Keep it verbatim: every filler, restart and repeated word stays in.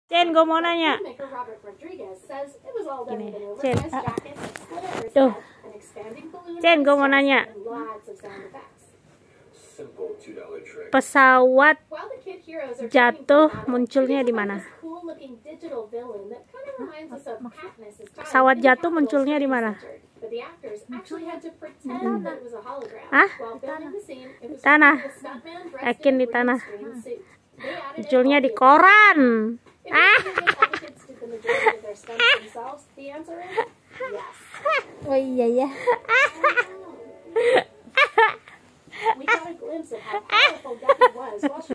Jen, gue mau nanya. Gini, Jen. Ah. Tuh. Jen, gue mau nanya. Pesawat jatuh munculnya di mana? Pesawat jatuh munculnya di mana? Hmm. Hah? Di tanah. Yakin di tanah. Munculnya di koran. Ah. Oh iya ya. We got a glimpse of how powerful Ducky was.